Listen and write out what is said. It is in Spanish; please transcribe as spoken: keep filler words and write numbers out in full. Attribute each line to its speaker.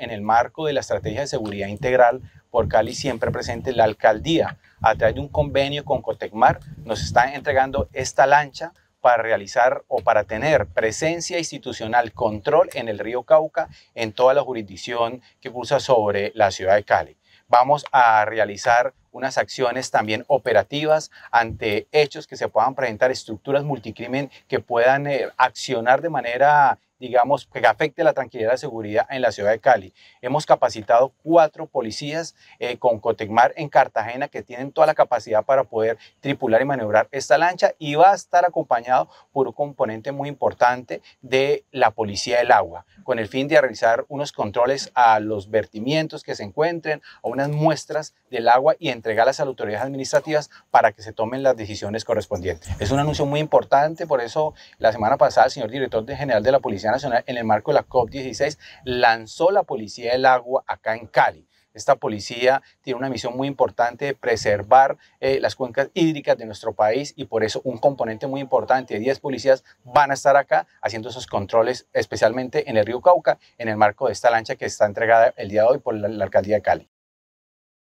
Speaker 1: en el marco de la Estrategia de Seguridad Integral por Cali Siempre Presente, la alcaldía, a través de un convenio con Cotecmar, nos está entregando esta lancha para realizar o para tener presencia institucional, control en el río Cauca, en toda la jurisdicción que cruza sobre la ciudad de Cali. Vamos a realizar unas acciones también operativas ante hechos que se puedan presentar, estructuras multicrimen que puedan eh, accionar de manera, digamos, que afecte la tranquilidad y la seguridad en la ciudad de Cali. Hemos capacitado cuatro policías eh, con Cotecmar en Cartagena que tienen toda la capacidad para poder tripular y maniobrar esta lancha, y va a estar acompañado por un componente muy importante de la Policía del Agua, con el fin de realizar unos controles a los vertimientos que se encuentren, a unas muestras del agua y entregarlas a las autoridades administrativas para que se tomen las decisiones correspondientes. Es un anuncio muy importante, por eso la semana pasada el señor director general de la Policía Nacional, en el marco de la COP dieciséis, lanzó la Policía del Agua acá en Cali. Esta policía tiene una misión muy importante de preservar eh, las cuencas hídricas de nuestro país, y por eso un componente muy importante de diez policías van a estar acá haciendo esos controles, especialmente en el río Cauca, en el marco de esta lancha que está entregada el día de hoy por la, la alcaldía de Cali.